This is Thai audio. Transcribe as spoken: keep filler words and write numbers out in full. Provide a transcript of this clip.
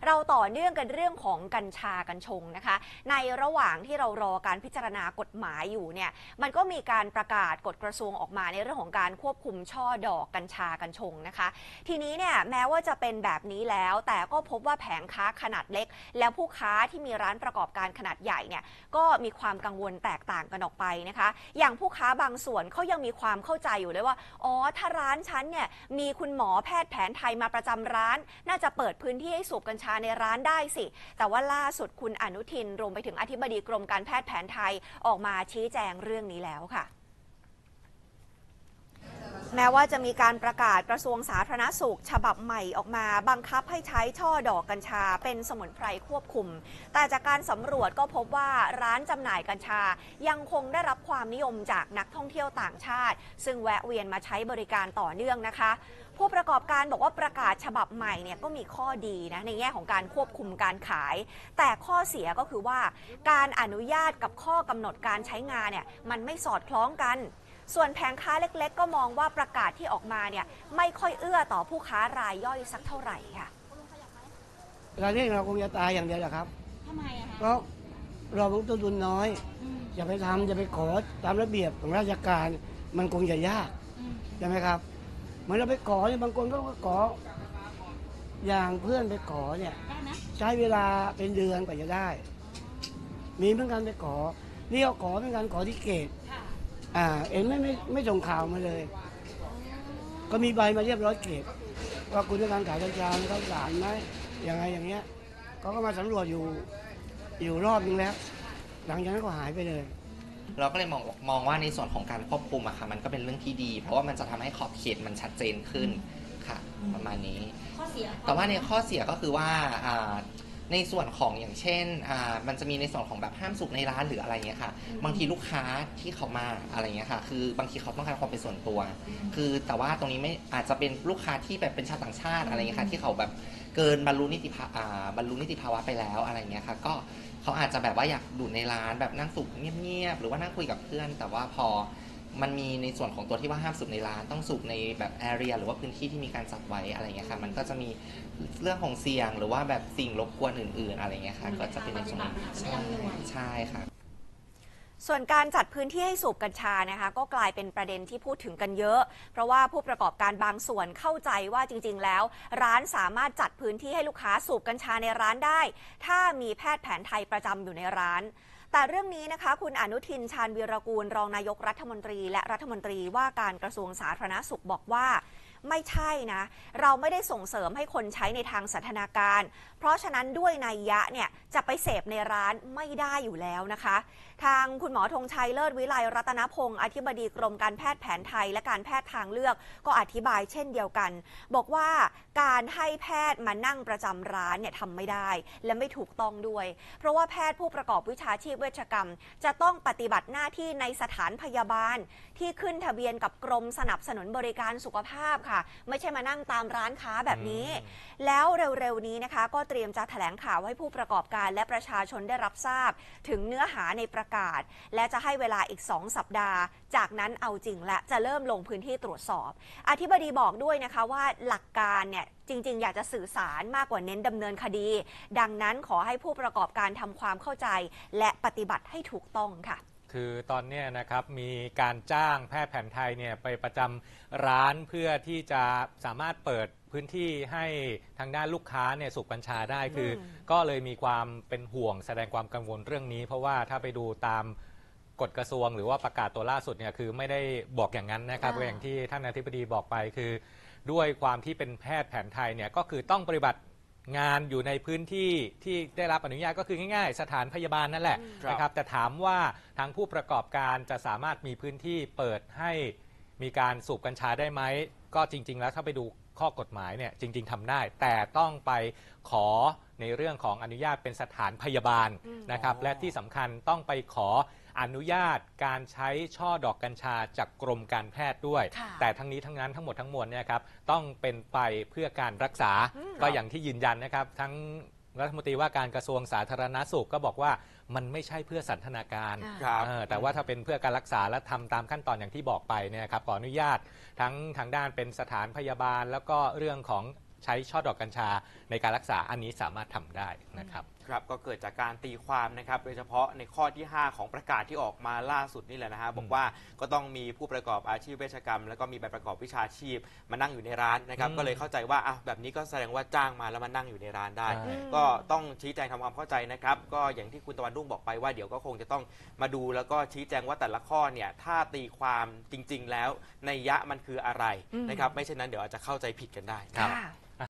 เราต่อเนื่องกันเรื่องของกัญชากัญชงนะคะในระหว่างที่เรารอการพิจารณากฎหมายอยู่เนี่ยมันก็มีการประกาศกฎกระทรวงออกมาในเรื่องของการควบคุมช่อดอกกัญชากัญชงนะคะทีนี้เนี่ยแม้ว่าจะเป็นแบบนี้แล้วแต่ก็พบว่าแผงค้าขนาดเล็กแล้วผู้ค้าที่มีร้านประกอบการขนาดใหญ่เนี่ยก็มีความกังวลแตกต่างกันออกไปนะคะอย่างผู้ค้าบางส่วนเขายังมีความเข้าใจอยู่เลยว่าอ๋อถ้าร้านฉันเนี่ยมีคุณหมอแพทย์แผนไทยมาประจำร้านน่าจะเปิดพื้นที่ให้สูบกัญชาในร้านได้สิแต่ว่าล่าสุดคุณอนุทินรวมไปถึงอธิบดีกรมการแพทย์แผนไทยออกมาชี้แจงเรื่องนี้แล้วค่ะแม้ว่าจะมีการประกาศกระทรวงสาธารณสุขฉบับใหม่ออกมาบังคับให้ใช้ช่อดอกกัญชาเป็นสมุนไพรควบคุมแต่จากการสำรวจก็พบว่าร้านจำหน่ายกัญชายังคงได้รับความนิยมจากนักท่องเที่ยวต่างชาติซึ่งแวะเวียนมาใช้บริการต่อเนื่องนะคะผู้ประกอบการบอกว่าประกาศฉบับใหม่เนี่ยก็มีข้อดีนะในแง่ของการควบคุมการขายแต่ข้อเสียก็คือว่าการอนุญาตกับข้อกำหนดการใช้งานเนี่ยมันไม่สอดคล้องกันส่วนแผงค้าเล็กๆก็มองว่าประกาศที่ออกมาเนี่ยไม่ค่อยเอื้อต่อผู้ค้ารายย่อยสักเท่าไหร่ค่ะเราเรียกเราคงจะตายอย่างเดียวแหละครับทำไมอะคะเพราะเราลงต้นทุนน้อยอย่าไปทำอย่าไปขอตามระเบียบของราชการมันคงจะยากใช่ไหมครับเหมือนเราไปขอเนี่ยบางคนก็ขออย่างเพื่อนไปขอเนี่ยใช้เวลาเป็นเดือนกว่าจะได้มีเหมือนกันไปขอนี่เขาขอเหมือนกันขอที่เกตอ่าเอ็นไม่ไม่ไม่ส่งข่าวมาเลยก็มีใบมาเรียบร้อยเกตว่าคุณต้องการขายกัญชาเขาสารไหมยังไงอย่างเงี้ยเขาก็มาสำรวจอยู่อยู่รอบนึงแล้วหลังจากนั้นก็หายไปเลยเราก็เลยมองมองว่าในส่วนของการควบคุมอะค่ะมันก็เป็นเรื่องที่ดีเพราะว่ามันจะทำให้ขอบเขตมันชัดเจนขึ้นค่ะประมาณนี้ข้อเสียแต่ว่าในข้อเสียก็คือว่าในส่วนของอย่างเช่นมันจะมีในส่วนของแบบห้ามสูบในร้านหรืออะไรเงี้ยค่ะบางทีลูกค้าที่เขามาอะไรเงี้ยค่ะคือบางทีเขาต้องการความเป็นส่วนตัวคือแต่ว่าตรงนี้ไม่อาจจะเป็นลูกค้าที่แบบเป็นชาวต่างชาติอะไรเงี้ยค่ะที่เขาแบบเกินบรรลุนิติภาวะบรรลุนิติภาวะไปแล้วอะไรเงี้ยค่ะก็เขาอาจจะแบบว่าอยากดูในร้านแบบนั่งสูบเงียบๆหรือว่านั่งคุยกับเพื่อนแต่ว่าพอมันมีในส่วนของตัวที่ว่าห้ามสูบในร้านต้องสูบในแบบแอเรียหรือว่าพื้นที่ที่มีการจัดไว้อะไรเงี้ยค่ะมันก็จะมีเรื่องของเสี่ยงหรือว่าแบบสิ่งรบกวนอื่นๆอะไรเงี้ยค่ะก็จะเป็นในส่วนใช่ใช่ค่ะส่วนการจัดพื้นที่ให้สูบกัญชานะคะก็กลายเป็นประเด็นที่พูดถึงกันเยอะเพราะว่าผู้ประกอบการบางส่วนเข้าใจว่าจริงๆแล้วร้านสามารถจัดพื้นที่ให้ลูกค้าสูบกัญชาในร้านได้ถ้ามีแพทย์แผนไทยประจำอยู่ในร้านแต่เรื่องนี้นะคะคุณอนุทินชาญวีรกูลรองนายกรัฐมนตรีและรัฐมนตรีว่าการกระทรวงสาธารณสุขบอกว่าไม่ใช่นะเราไม่ได้ส่งเสริมให้คนใช้ในทางสันทนาการเพราะฉะนั้นด้วยนัยยะเนี่ยจะไปเสพในร้านไม่ได้อยู่แล้วนะคะทางคุณหมอธงชัยเลิศวิไลรัตนพงศ์อธิบดีกรมการแพทย์แผนไทยและการแพทย์ทางเลือกก็อธิบายเช่นเดียวกันบอกว่าการให้แพทย์มานั่งประจำร้านเนี่ยทำไม่ได้และไม่ถูกต้องด้วยเพราะว่าแพทย์ผู้ประกอบวิชาชีพเวชกรรมจะต้องปฏิบัติหน้าที่ในสถานพยาบาลที่ขึ้นทะเบียนกับกรมสนับสนุนบริการสุขภาพค่ะไม่ใช่มานั่งตามร้านค้าแบบนี้แล้วเร็วๆนี้นะคะก็เตรียมจะแถลงข่าวให้ผู้ประกอบการและประชาชนได้รับทราบถึงเนื้อหาในประกาศและจะให้เวลาอีกสองสัปดาห์จากนั้นเอาจริงและจะเริ่มลงพื้นที่ตรวจสอบอธิบดีบอกด้วยนะคะว่าหลักการเนี่ยจริงๆอยากจะสื่อสารมากกว่าเน้นดำเนินคดีดังนั้นขอให้ผู้ประกอบการทำความเข้าใจและปฏิบัติให้ถูกต้องค่ะคือตอนนี้นะครับมีการจ้างแพทย์แผนไทยเนี่ยไปประจำร้านเพื่อที่จะสามารถเปิดพื้นที่ให้ทางด้านลูกค้าเนี่ยสูบกัญชาได้คือก็เลยมีความเป็นห่วงแสดงความกังวลเรื่องนี้เพราะว่าถ้าไปดูตามกฎกระทรวงหรือว่าประกาศตัวล่าสุดเนี่ยคือไม่ได้บอกอย่างนั้นนะครับอย่างที่ท่านอธิบดีบอกไปคือด้วยความที่เป็นแพทย์แผนไทยเนี่ยก็คือต้องปฏิบัติงานอยู่ในพื้นที่ที่ได้รับอนุญาตก็คือง่ายๆสถานพยาบาลนั่นแหละนะครับแต่ถามว่าทางผู้ประกอบการจะสามารถมีพื้นที่เปิดให้มีการสูบกัญชาได้ไหมก็จริงๆแล้วถ้าไปดูข้อกฎหมายเนี่ยจริงๆทำได้แต่ต้องไปขอในเรื่องของอนุญาตเป็นสถานพยาบาลนะครับและที่สำคัญต้องไปขออนุญาตการใช้ช่อดอกกัญชาจากกรมการแพทย์ด้วยแต่ทั้งนี้ทั้งนั้นทั้งหมดทั้งมวลเนี่ยครับต้องเป็นไปเพื่อการรักษาก็อย่างที่ยืนยันนะครับทั้งรัฐมนตรีว่าการกระทรวงสาธารณสุขก็บอกว่ามันไม่ใช่เพื่อสันทนาการแต่ว่าถ้าเป็นเพื่อการรักษาและทำตามขั้นตอนอย่างที่บอกไปเนี่ยครับขออนุญาตทั้งทางด้านเป็นสถานพยาบาลแล้วก็เรื่องของใช้ช่อดอกกัญชาในการรักษาอันนี้สามารถทำได้นะครับครับก็เกิดจากการตีความนะครับโดยเฉพาะในข้อที่ ห้า ของประกาศที่ออกมาล่าสุดนี่แหละนะฮะบอกว่าก็ต้องมีผู้ประกอบอาชีพเวชกรรมแล้วก็มีใบประกอบวิชาชีพมานั่งอยู่ในร้านนะครับอืมก็เลยเข้าใจว่าอ่ะแบบนี้ก็แสดงว่าจ้างมาแล้วมานั่งอยู่ในร้านได้ใช่ก็ต้องชี้แจงทำความเข้าใจนะครับก็อย่างที่คุณตะวันรุ่งบอกไปว่าเดี๋ยวก็คงจะต้องมาดูแล้วก็ชี้แจงว่าแต่ละข้อเนี่ยถ้าตีความจริง ๆ แล้วนัยยะมันคืออะไรอืมนะครับไม่เช่นนั้นเดี๋ยวอาจจะเข้าใจผิดกันได้ครับค่ะ